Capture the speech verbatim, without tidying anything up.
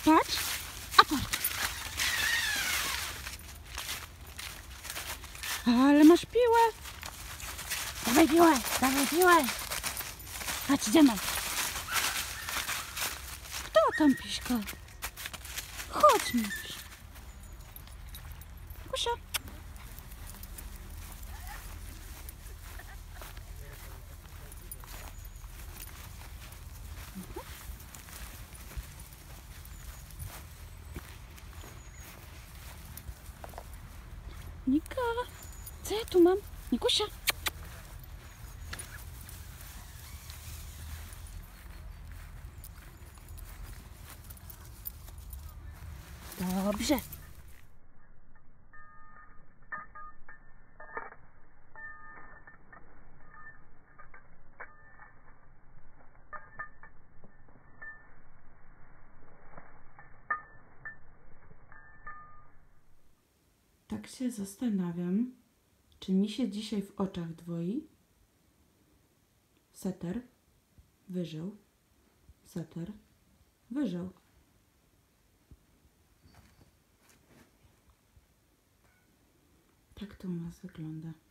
Patrz. Aport. Ale masz piłę. Dawaj piłę, dawaj piłę. Chodź, idziemy. Kto tam piszka? Chodź, mysz. Kusia. Nika, co ja tu mam? Nikusia. Dobrze. Tak się zastanawiam, czy mi się dzisiaj w oczach dwoi. Seter wyżył, seter wyżył. Tak to u nas wygląda.